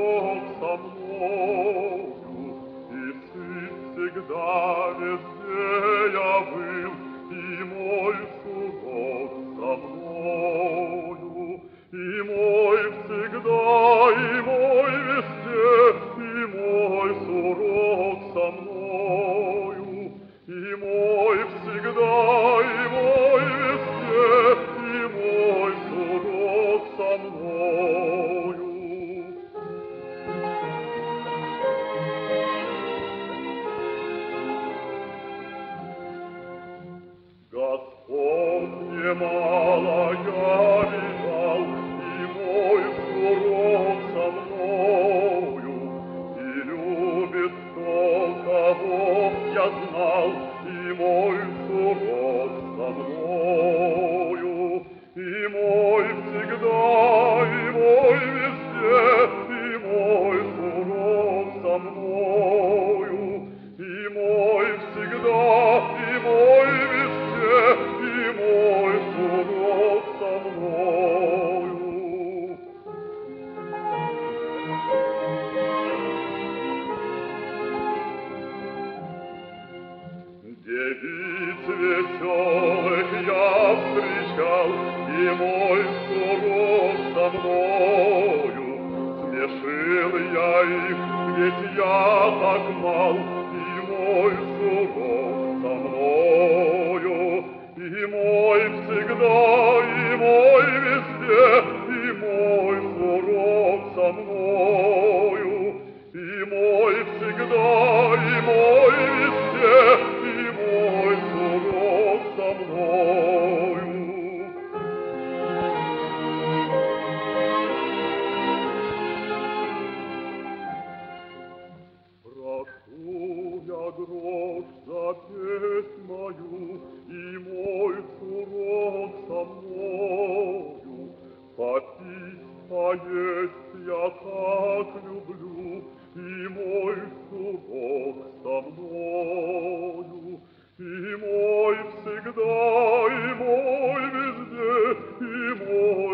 сурок со мною, и ты всегда везде я был, и мой сурок со мною, и мой всегда, и мой везде, и мой сурок со мною, и мой всегда, и мой везде, и мой сурок со мною. Господь немало я видал, и мой сурок со мною, и любит то, кого я знал, и мой сурок со мною, и мой всегда, и мой везде, и мой сурок со мною, и мой всегда, и мой везде, и мой сурок со мною. Девиц веселых я встречал, и мой сурок со мною. Смешил я их, ведь я так мал, и мой сурок со мною. И мой всегда, и мой везде, и мой сурок со мною. И мой всегда, и мой везде, и мой сурок со мною. Прошу я грош за песнь мою, и мой сурок со мною. Попить, поесть я так люблю, и мой сурок со мною. И мой всегда, и мой везде, и мой